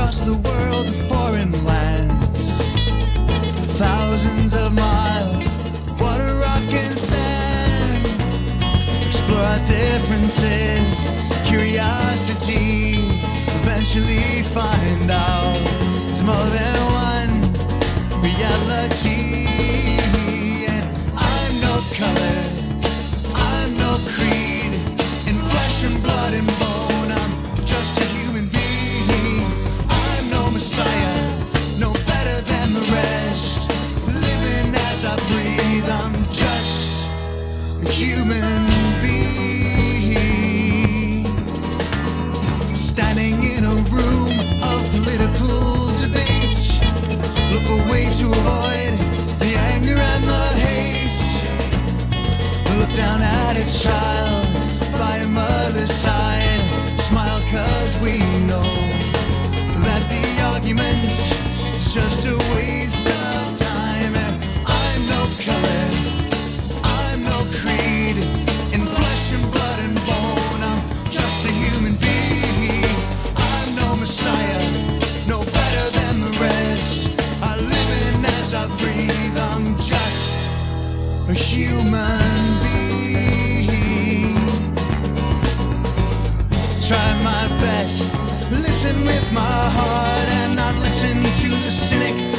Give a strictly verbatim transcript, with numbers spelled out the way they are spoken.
across the world to foreign lands, thousands of miles, water, rock and sand. Explore our differences, curiosity, eventually find out it's more than one reality. And I'm no color, I'm no creed, in flesh and blood and bone, I'm just a human being. I'm no messiah, no better than the rest, living as I breathe, I'm just a human being. Standing in a room of political debate, look away to avoid the anger and the hate. Look down at a child by a mother's side, smile cause we know that the argument is just a waste of time. And I'm no color, I'm no creed, in flesh and blood and bone, I'm just a human being. I'm no messiah, no better than the rest, I live in as I breathe, I'm just a human being. Try my best, listen with my heart and not listen to the cynic